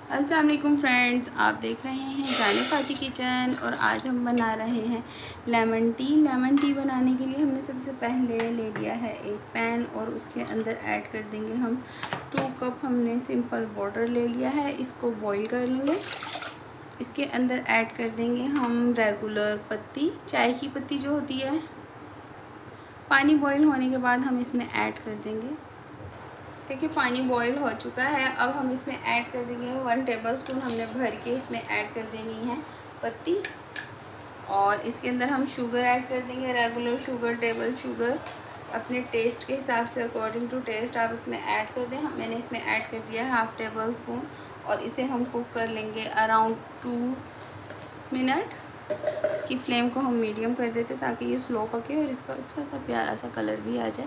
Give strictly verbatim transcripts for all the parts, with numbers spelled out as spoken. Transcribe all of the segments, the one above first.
अस्सलाम वालेकुम फ्रेंड्स, आप देख रहे हैं जाने पार्टी किचन और आज हम बना रहे हैं लेमन टी। लेमन टी बनाने के लिए हमने सबसे पहले ले लिया है एक पैन और उसके अंदर ऐड कर देंगे हम टू कप हमने सिंपल वाटर ले लिया है। इसको बॉईल कर लेंगे। इसके अंदर ऐड कर देंगे हम रेगुलर पत्ती, चाय की पत्ती जो होती है। पानी बॉईल होने के बाद हम इसमें ऐड कर देंगे। देखिए पानी बॉईल हो चुका है। अब हम इसमें ऐड कर देंगे वन टेबलस्पून हमने भर के इसमें ऐड कर देनी है पत्ती। और इसके अंदर हम शुगर ऐड कर देंगे, रेगुलर शुगर, टेबल शुगर, अपने टेस्ट के हिसाब से अकॉर्डिंग टू टेस्ट आप इसमें ऐड कर दें। मैंने इसमें ऐड कर दिया है हाफ़ टेबल स्पून और इसे हम कुक कर लेंगे अराउंड टू मिनट। इसकी फ्लेम को हम मीडियम कर देते ताकि ये स्लो पके और इसका अच्छा सा प्यारा सा कलर भी आ जाए।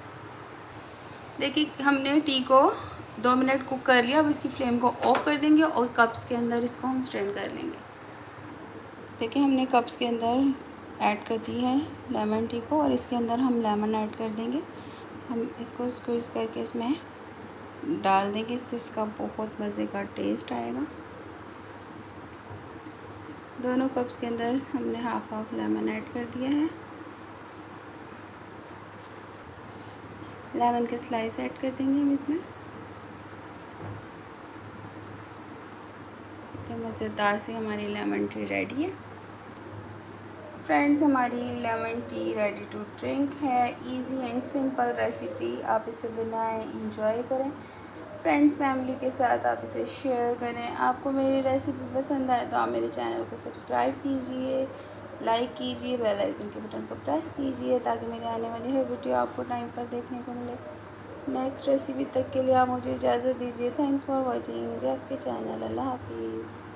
देखिए हमने टी को दो मिनट कुक कर लिया। अब इसकी फ्लेम को ऑफ कर देंगे और कप्स के अंदर इसको हम स्ट्रेन कर लेंगे। देखिए हमने कप्स के अंदर ऐड कर दी है लेमन टी को और इसके अंदर हम लेमन ऐड कर देंगे। हम इसको स्क्वीज़ करके इसमें डाल देंगे, इससे इसका बहुत मज़े का टेस्ट आएगा। दोनों कप्स के अंदर हमने हाफ हाफ लेमन ऐड कर दिया है। लेमन के स्लाइस ऐड कर देंगे हम इसमें। तो मज़ेदार से हमारी लेमन टी रेडी है। फ्रेंड्स हमारी lemon tea ready to drink है। इजी एंड सिंपल रेसिपी, आप इसे बनाएं, इंजॉय करें। फ्रेंड्स फैमिली के साथ आप इसे शेयर करें। आपको मेरी रेसिपी पसंद आए तो आप मेरे चैनल को सब्सक्राइब कीजिए, लाइक कीजिए, बेल आइकन के बटन को प्रेस कीजिए ताकि मेरे आने वाली हर वीडियो आपको टाइम पर देखने को मिले। नेक्स्ट रेसिपी तक के लिए आप मुझे इजाज़त दीजिए। Thanks for watching. जब के चैनल। अल्लाह हाफिज़।